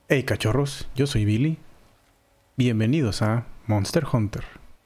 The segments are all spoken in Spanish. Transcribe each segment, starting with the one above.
Hey cachorros, yo soy Billy. Bienvenidos a Monster Hunter.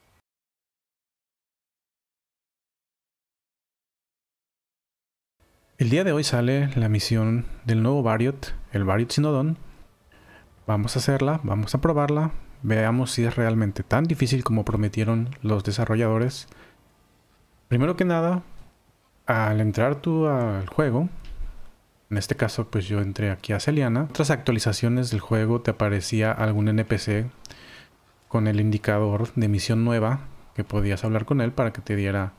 El día de hoy sale la misión del nuevo Variot, el Variot Sinodon. Vamos a hacerla, vamos a probarla. Veamos si es realmente tan difícil como prometieron los desarrolladores. Primero que nada, al entrar tú al juego, en este caso pues yo entré aquí a Celiana. En otras actualizaciones del juego te aparecía algún NPC con el indicador de misión nueva, que podías hablar con él para que te diera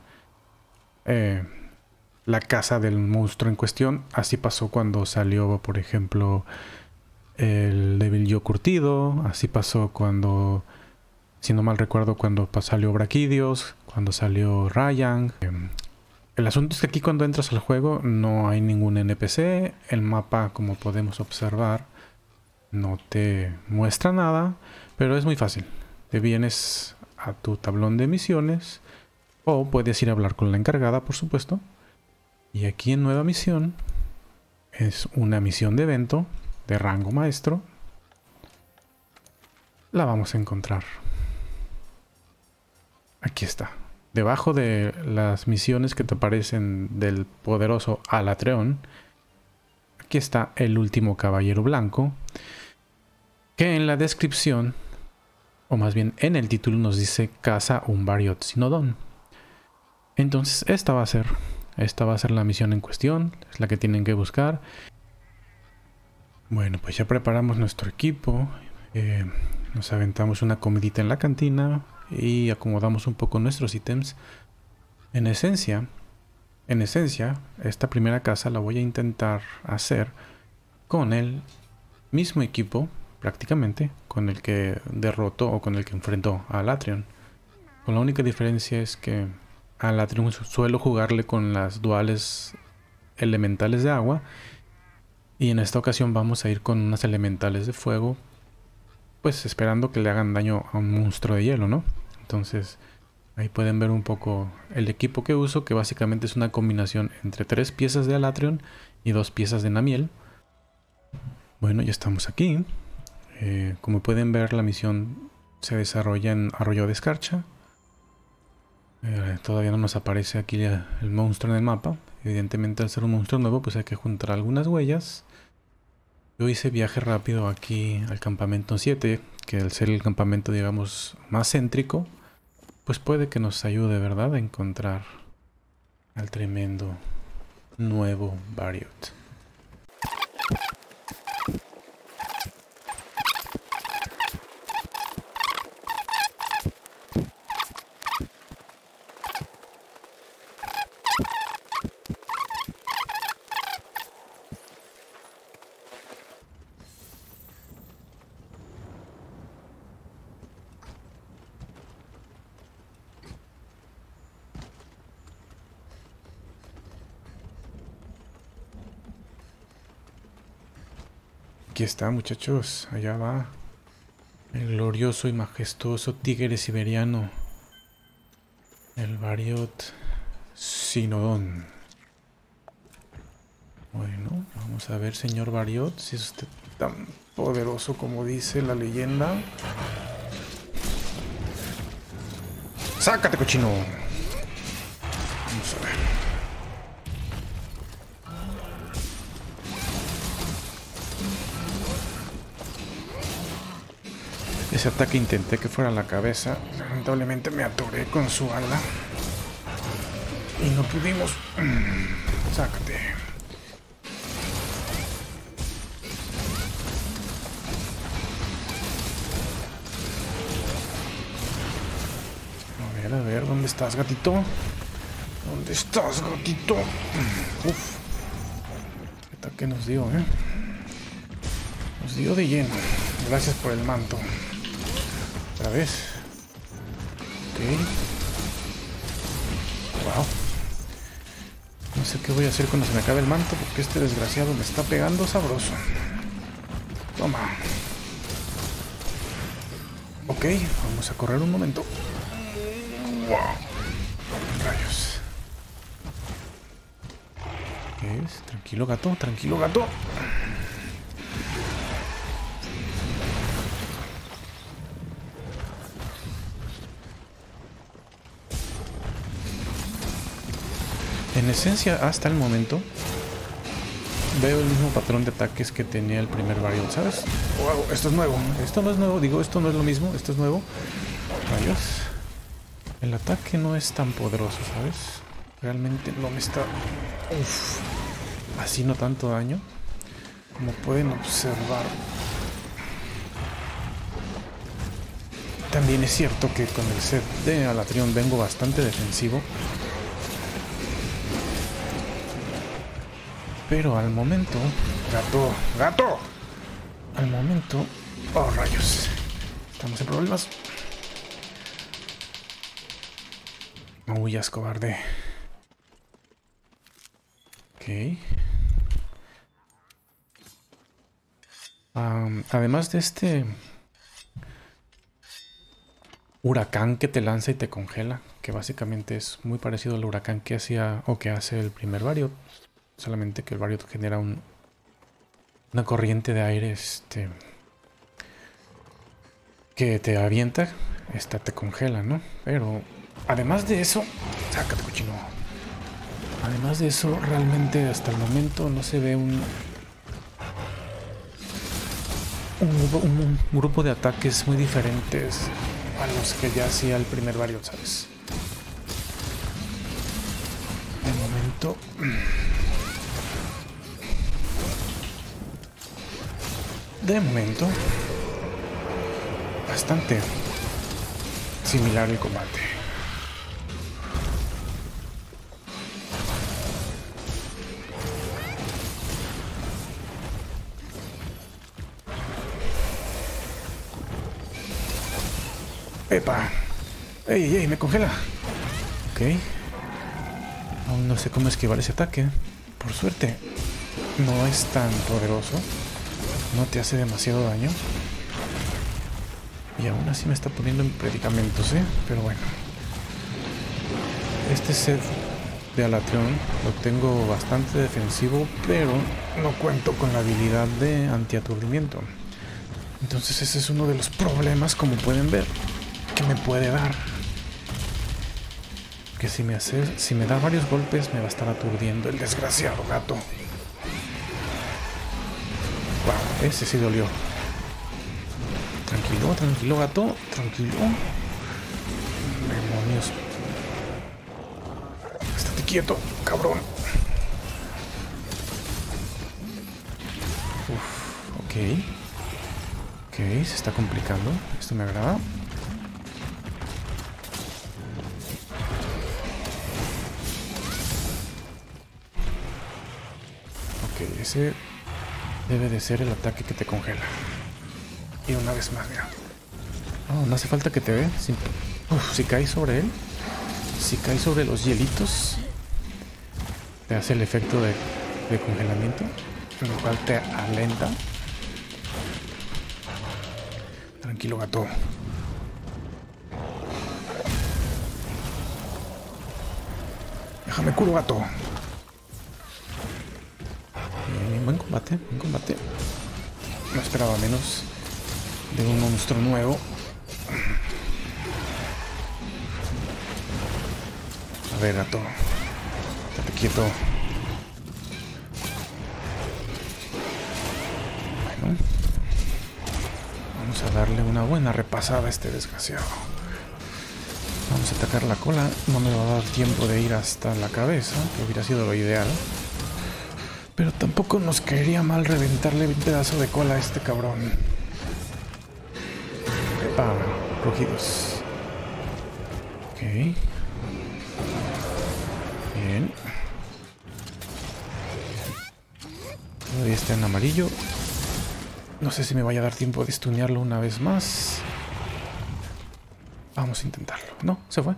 la casa del monstruo en cuestión. Así pasó cuando salió, por ejemplo, el Devil Yo curtido. Así pasó cuando, si no mal recuerdo, cuando salió Braquidios, cuando salió Ryan. El asunto es que aquí cuando entras al juego no hay ningún NPC. El mapa, como podemos observar, no te muestra nada, pero es muy fácil. Te vienes a tu tablón de misiones o puedes ir a hablar con la encargada, por supuesto. Y aquí en nueva misión es una misión de evento de rango maestro. La vamos a encontrar. Aquí está. Debajo de las misiones que te aparecen del poderoso Alatreon, aquí está el último caballero blanco, que en la descripción, o más bien en el título, nos dice caza un Variot Sinodon. Entonces esta va a ser la misión en cuestión, es la que tienen que buscar. Bueno, pues ya preparamos nuestro equipo, nos aventamos una comidita en la cantina y acomodamos un poco nuestros ítems. En esencia, esta primera casa la voy a intentar hacer con el mismo equipo, prácticamente, con el que derrotó o con el que enfrentó a Alatreon. Con la única diferencia es que a Alatreon suelo jugarle con las duales elementales de agua, y en esta ocasión vamos a ir con unas elementales de fuego, pues esperando que le hagan daño a un monstruo de hielo, ¿no? Entonces ahí pueden ver un poco el equipo que uso, que básicamente es una combinación entre 3 piezas de Alatreon y 2 piezas de Namiel. Bueno, ya estamos aquí. Como pueden ver, la misión se desarrolla en Arroyo de Escarcha. Todavía no nos aparece aquí el monstruo en el mapa. Evidentemente, al ser un monstruo nuevo, pues hay que juntar algunas huellas. Yo hice viaje rápido aquí al campamento 7, que al ser el campamento, digamos, más céntrico, pues puede que nos ayude, ¿verdad?, a encontrar al tremendo nuevo Variot. Aquí está, muchachos, allá va el glorioso y majestuoso tigre siberiano, el Variot Sinodon. Bueno, vamos a ver, señor Variot, si es usted tan poderoso como dice la leyenda. ¡Sácate, cochino! Vamos a ver. Ese ataque intenté que fuera la cabeza. Lamentablemente me atoré con su ala y no pudimos. Sácate. A ver, ¿dónde estás, gatito? ¿Dónde estás, gatito? Uf. ¿Qué ataque nos dio, eh? Nos dio de lleno. Gracias por el manto. Otra vez. Ok. Wow. No sé qué voy a hacer cuando se me acabe el manto, porque este desgraciado me está pegando sabroso. Toma. Ok, vamos a correr un momento. Wow. Rayos. ¿Qué es? Tranquilo, gato, tranquilo, gato. En esencia, hasta el momento, veo el mismo patrón de ataques que tenía el primer Varial, ¿sabes? Wow, esto es nuevo. Esto no es nuevo, digo, esto no es lo mismo, esto es nuevo. Rayos. El ataque no es tan poderoso, ¿sabes? Realmente no me está... Uf, haciendo tanto daño. Como pueden observar. También es cierto que con el set de Alatreon vengo bastante defensivo. Pero al momento... ¡Gato! ¡Gato! Al momento... ¡Oh, rayos! Estamos en problemas. No huyas, cobarde. Ok. Además de este... huracán que te lanza y te congela, que básicamente es muy parecido al huracán que hacía o que hace el primer Variot, solamente que el Variot genera una corriente de aire que te avienta, esta te congela, ¿no? Pero además de eso, sácate, cochino. Además de eso, realmente hasta el momento no se ve un grupo de ataques muy diferentes a los que ya hacía el primer Variot, ¿sabes? De momento... De momento... Bastante similar el combate. ¡Epa! ¡Ey, ey! ¡Me congela! Ok. Aún no sé cómo esquivar ese ataque. Por suerte, no es tan poderoso. No te hace demasiado daño. Y aún así me está poniendo en predicamentos, ¿eh? Pero bueno. Este set de Alatreon lo tengo bastante defensivo, pero no cuento con la habilidad de antiaturdimiento. Entonces ese es uno de los problemas, como pueden ver, que me puede dar. Que si me da varios golpes me va a estar aturdiendo el desgraciado gato. Wow, ese sí dolió. Tranquilo, tranquilo, gato. Tranquilo. Demonios. Estate quieto, cabrón. Uf, ok. Ok, se está complicando. Esto me agrada. Ok, ese debe de ser el ataque que te congela. Y una vez más, mira. Oh, no hace falta que te ve. Si caes sobre él, si caes sobre los hielitos, te hace el efecto de congelamiento, lo cual te alenta. Tranquilo, gato. Déjame curo, gato. Buen combate, buen combate. No esperaba menos de un monstruo nuevo. A ver, gato. Estate quieto. Bueno. Vamos a darle una buena repasada a este desgraciado. Vamos a atacar la cola. No me va a dar tiempo de ir hasta la cabeza, que hubiera sido lo ideal. Pero tampoco nos caería mal reventarle un pedazo de cola a este cabrón. Epa, rugidos. Ok. Bien. Todavía está en amarillo. No sé si me vaya a dar tiempo de stunearlo una vez más. Vamos a intentarlo. No, se fue.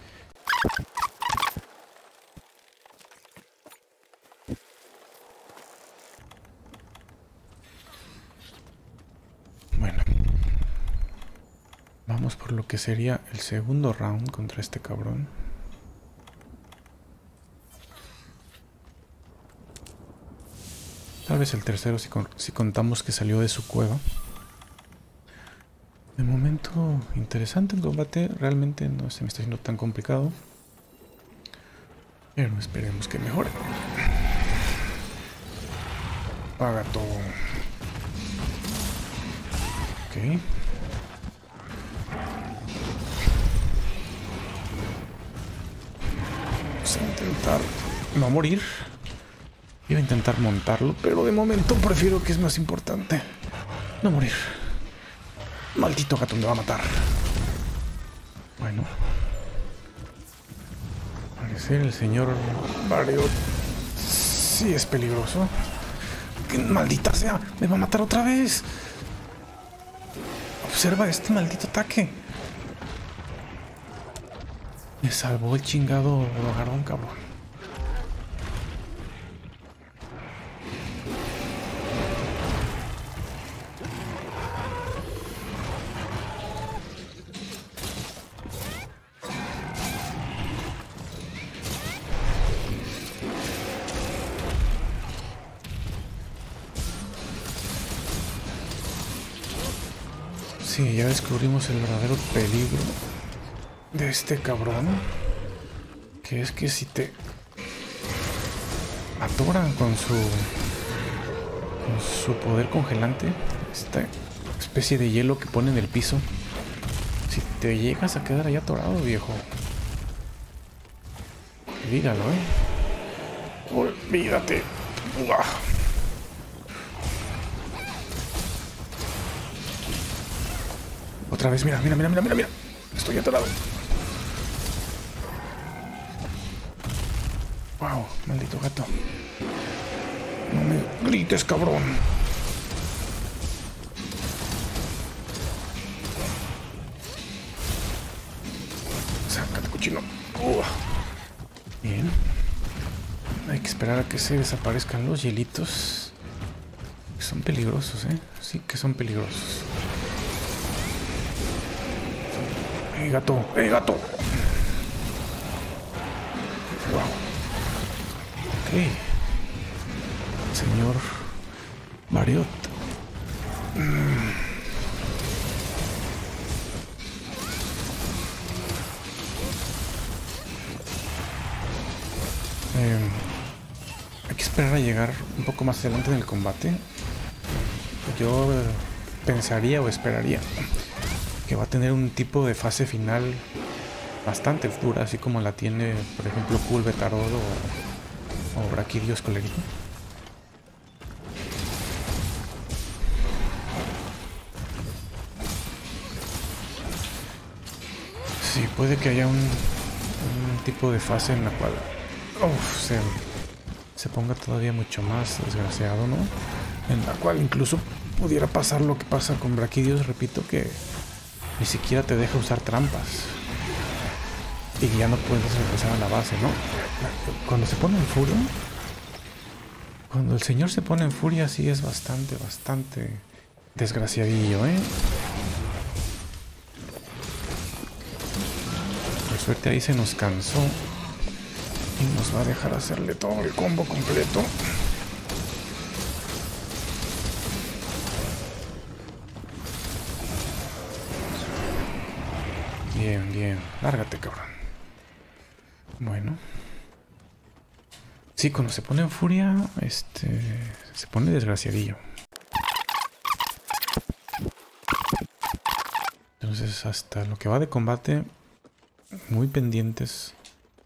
Bueno. Vamos por lo que sería el segundo round contra este cabrón. Tal vez el tercero si contamos que salió de su cueva. De momento, interesante el combate. Realmente no se me está haciendo tan complicado. Pero esperemos que mejore. Paga todo. Ok. Vamos a intentar no morir. Iba a intentar montarlo, pero de momento prefiero que es más importante no morir. Maldito gato me va a matar. Bueno. Al parecer el señor Barrio sí es peligroso. ¡Qué maldita sea! ¡Me va a matar otra vez! Observa este maldito ataque. Me salvó el chingado Logarón, cabrón. Sí, ya descubrimos el verdadero peligro de este cabrón. Que es que si te atoran con su poder congelante, esta especie de hielo que pone en el piso, si te llegas a quedar ahí atorado, viejo, dígalo, olvídate. Uah. Otra vez, mira. Estoy atorado. Wow, maldito gato. No me grites, cabrón. Sácate, cochino. Bien. Hay que esperar a que se desaparezcan los hielitos. Son peligrosos, Sí que son peligrosos. Gato! Wow. Ok. Señor Mariot. Hay que esperar a llegar un poco más adelante en el combate. Yo pensaría o esperaría que va a tener un tipo de fase final bastante dura, así como la tiene, por ejemplo, Kulve-Tarodo o Brachidios Colerito. Sí, puede que haya un tipo de fase en la cual se ponga todavía mucho más desgraciado, ¿no? En la cual incluso pudiera pasar lo que pasa con Brachidios, repito, que ni siquiera te deja usar trampas y ya no puedes regresar a la base, ¿no? Cuando se pone en furia, cuando el señor se pone en furia, sí es bastante desgraciadillo, Por suerte ahí se nos cansó y nos va a dejar hacerle todo el combo completo. Bien. Lárgate, cabrón. Bueno. Sí, cuando se pone en furia, se pone desgraciadillo. Entonces, hasta lo que va de combate, muy pendientes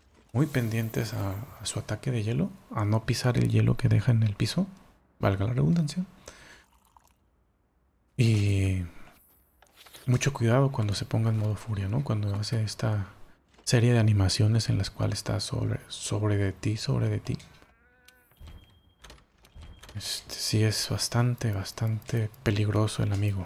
a su ataque de hielo, a no pisar el hielo que deja en el piso, valga la redundancia. Y mucho cuidado cuando se ponga en modo furia, ¿no? Cuando hace esta serie de animaciones en las cuales está sobre de ti. Sí es bastante peligroso el amigo.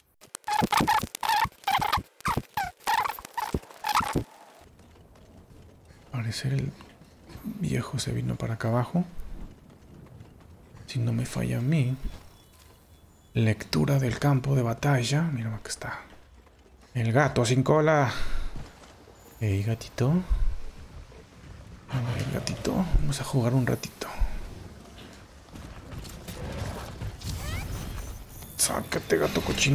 Al parecer el viejo se vino para acá abajo. Si no me falla a mí. Lectura del campo de batalla. Mira, acá está. El gato sin cola. Hey, gatito. A ver, gatito. Vamos a jugar un ratito. Sácate, gato cochino.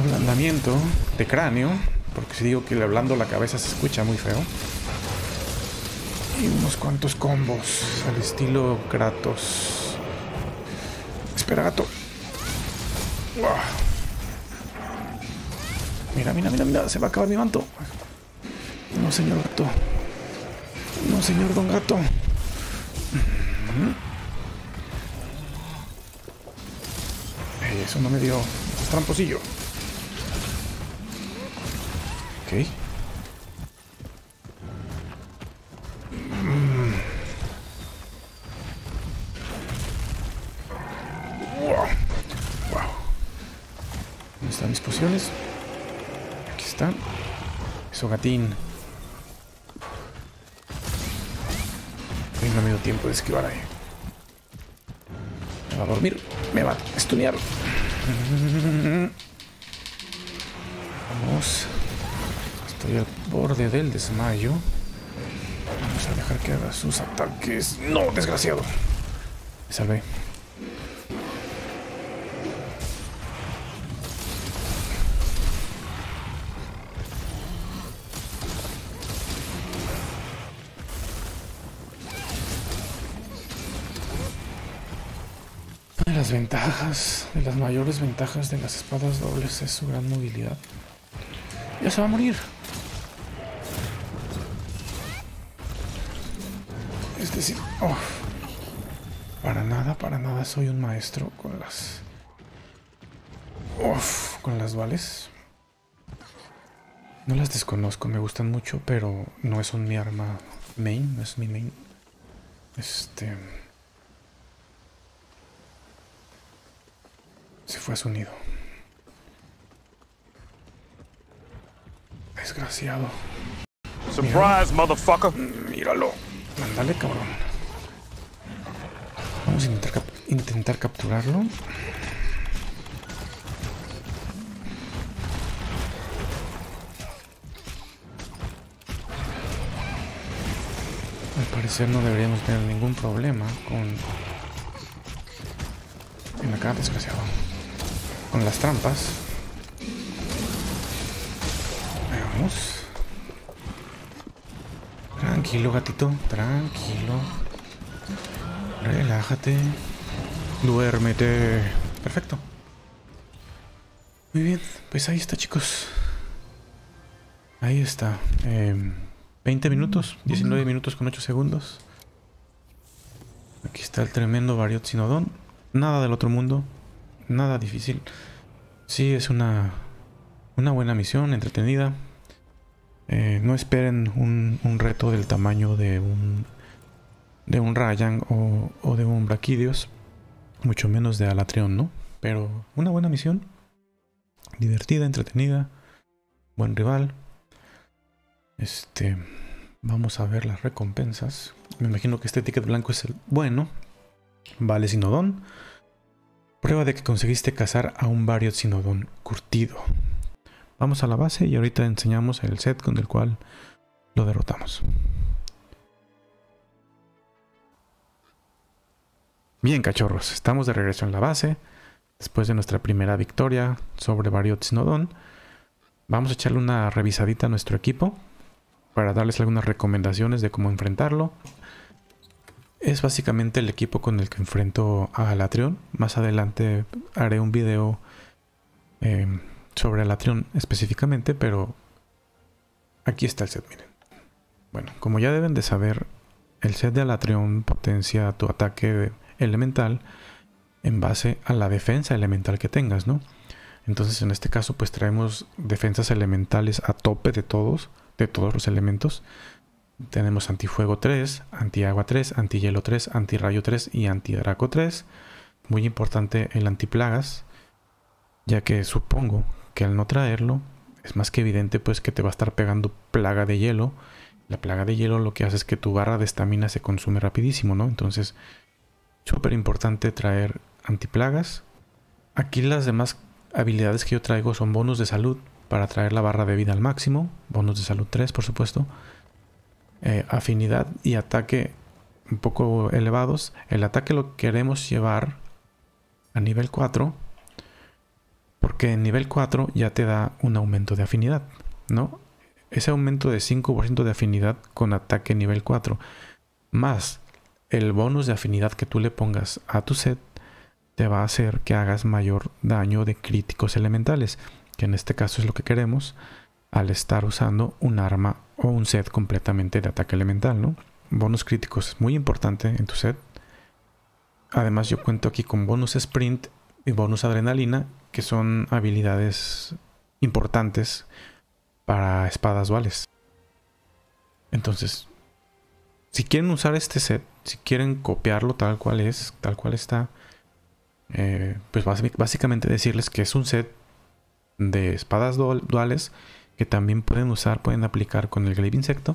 Ablandamiento de cráneo, porque si digo que le ablando la cabeza se escucha muy feo. Y unos cuantos combos al estilo Kratos. Espera, gato. Mira, mira, mira, mira, se va a acabar mi manto. No, señor gato. No, señor don gato. Eso no me dio. Es tramposillo. Ok. Wow. ¿Dónde están mis pociones? Aquí están. Eso, gatín. No me dio tiempo de esquivar ahí. Me va a dormir. Me va a estunear. Vamos. Estoy al borde del desmayo. Vamos a dejar que haga sus ataques. ¡No, desgraciado! Me salvé. Las ventajas, de las mayores ventajas de las espadas dobles es su gran movilidad. ¡Ya se va a morir! Es decir, para nada soy un maestro con las... con las duales. No las desconozco, me gustan mucho, pero no es mi arma main, no es mi main. Se fue a su nido. Desgraciado. Surprise, motherfucker. Míralo. Mándale, cabrón. Vamos a intentar capturarlo. Al parecer no deberíamos tener ningún problema con... Ven acá, desgraciado. Con las trampas. Vamos. Tranquilo, gatito. Tranquilo. Relájate. Duérmete. Perfecto. Muy bien. Pues ahí está, chicos. Ahí está. 20 minutos. 19 minutos con 8 segundos. Aquí está el tremendo Variot Sinodón. Nada del otro mundo. Nada difícil. Sí, es una buena misión, entretenida. No esperen un reto del tamaño de un Rayang o de un Brachidios. Mucho menos de Alatreon, ¿no? Pero una buena misión. Divertida, entretenida. Buen rival. Vamos a ver las recompensas. Me imagino que este ticket blanco es el bueno. Vale Sinodón. Prueba de que conseguiste cazar a un Variot Sinodón curtido. Vamos a la base y ahorita enseñamos el set con el cual lo derrotamos. Bien, cachorros, estamos de regreso en la base. Después de nuestra primera victoria sobre Variot Sinodón, vamos a echarle una revisadita a nuestro equipo para darles algunas recomendaciones de cómo enfrentarlo. Es básicamente el equipo con el que enfrento a Alatreon. Más adelante haré un video sobre Alatreon específicamente, pero aquí está el set, miren. Bueno, como ya deben de saber, el set de Alatreon potencia tu ataque elemental en base a la defensa elemental que tengas, ¿no? Entonces en este caso pues traemos defensas elementales a tope de todos los elementos. Tenemos antifuego 3, antiagua 3, antihielo 3, antirrayo 3 y antidraco 3. Muy importante el antiplagas, ya que supongo que al no traerlo es más que evidente pues que te va a estar pegando plaga de hielo. La plaga de hielo lo que hace es que tu barra de estamina se consume rapidísimo, ¿no? Entonces, súper importante traer antiplagas. Aquí las demás habilidades que yo traigo son bonus de salud para traer la barra de vida al máximo. Bonus de salud 3, por supuesto. Afinidad y ataque un poco elevados. El ataque lo queremos llevar a nivel 4 Porque en nivel 4 ya te da un aumento de afinidad, ¿no? Ese aumento de 5% de afinidad con ataque nivel 4, más el bonus de afinidad que tú le pongas a tu set, te va a hacer que hagas mayor daño de críticos elementales, que en este caso es lo que queremos al estar usando un arma o un set completamente de ataque elemental, ¿no? Bonus críticos es muy importante en tu set. Además yo cuento aquí con bonus sprint y bonus adrenalina, que son habilidades importantes para espadas duales. Entonces, si quieren usar este set, si quieren copiarlo tal cual es, tal cual está, pues básicamente decirles que es un set de espadas duales que también pueden usar, pueden aplicar con el glaive insecto,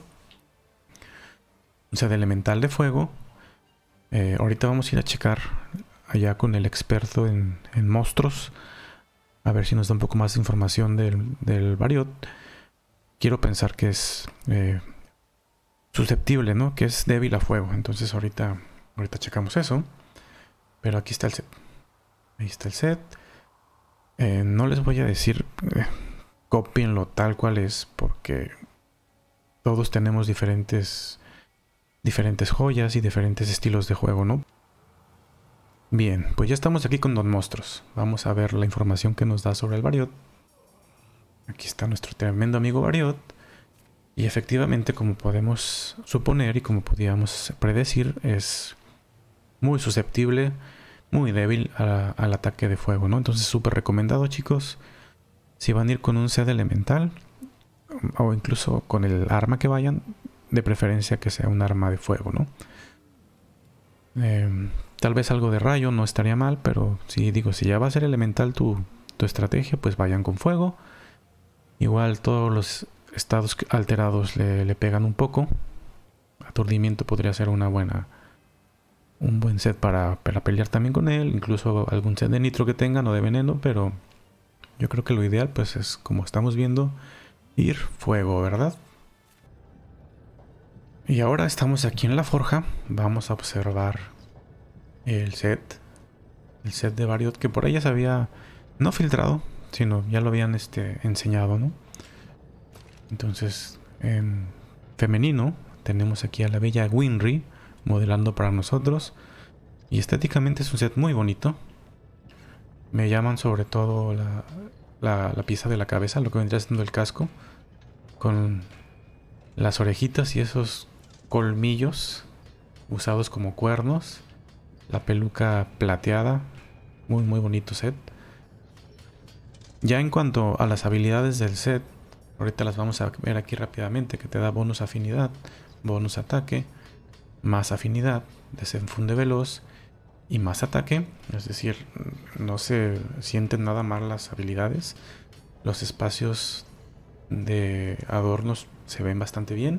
un set elemental de fuego. Ahorita vamos a ir a checar allá con el experto en monstruos, a ver si nos da un poco más de información del Variot. Quiero pensar que es susceptible, ¿no? Que es débil a fuego. Entonces ahorita checamos eso. Pero aquí está el set. Ahí está el set. No les voy a decir cópienlo tal cual es, porque todos tenemos diferentes joyas y diferentes estilos de juego, ¿no? Bien, pues ya estamos aquí con Don Monstruos. Vamos a ver la información que nos da sobre el Variot. Aquí está nuestro tremendo amigo Variot. Y efectivamente, como podemos suponer y como podíamos predecir, es muy susceptible, muy débil al ataque de fuego, ¿no? Entonces súper recomendado, chicos. Si van a ir con un set elemental o incluso con el arma que vayan, de preferencia que sea un arma de fuego, ¿no? Tal vez algo de rayo no estaría mal, pero si ya va a ser elemental tu estrategia, pues vayan con fuego. Igual todos los estados alterados le pegan un poco. Aturdimiento podría ser un buen set para pelear también con él. Incluso algún set de nitro que tengan o de veneno, pero yo creo que lo ideal pues es, como estamos viendo, ir fuego, ¿verdad? Y ahora estamos aquí en la forja. Vamos a observar el set de Variot, que por ahí ya se había no filtrado, sino ya lo habían enseñado, ¿no? Entonces, en femenino tenemos aquí a la bella Winry modelando para nosotros, y estéticamente es un set muy bonito. Me llaman sobre todo la pieza de la cabeza, lo que vendría siendo el casco, con las orejitas y esos colmillos usados como cuernos, la peluca plateada. Muy bonito set. Ya en cuanto a las habilidades del set, ahorita las vamos a ver aquí rápidamente, que te da bonus afinidad, bonus ataque, más afinidad, desenfunde veloz y más ataque. Es decir, no se sienten nada mal las habilidades. Los espacios de adornos se ven bastante bien.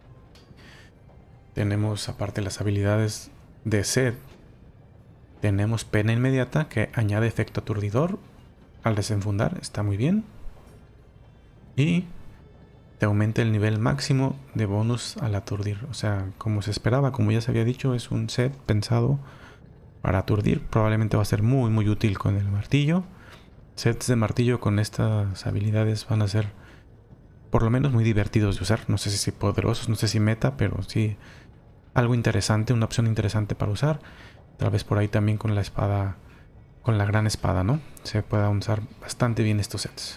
Tenemos, aparte las habilidades de set, tenemos pena inmediata, que añade efecto aturdidor al desenfundar, está muy bien. Y te aumenta el nivel máximo de bonus al aturdir. O sea, como se esperaba, como ya se había dicho, es un set pensado para aturdir. Probablemente va a ser muy útil con el martillo. Sets de martillo con estas habilidades van a ser por lo menos muy divertidos de usar. No sé si poderosos, no sé si meta, pero sí algo interesante, una opción interesante para usar. Tal vez por ahí también con la espada, con la gran espada, ¿no? Se puedan usar bastante bien estos sets.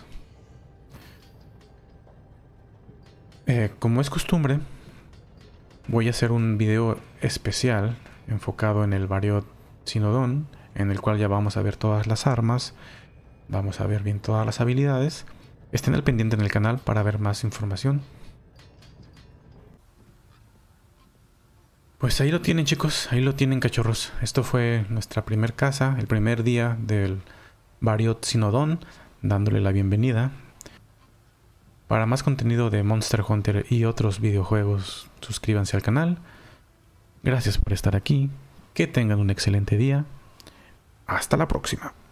Como es costumbre, voy a hacer un video especial enfocado en el Variot Sinodon, en el cual ya vamos a ver todas las armas, vamos a ver bien todas las habilidades. Estén al pendiente en el canal para ver más información. Pues ahí lo tienen, chicos, ahí lo tienen, cachorros. Esto fue nuestra primer casa, el primer día del Variot Sinodon, dándole la bienvenida. Para más contenido de Monster Hunter y otros videojuegos, suscríbanse al canal. Gracias por estar aquí. Que tengan un excelente día. Hasta la próxima.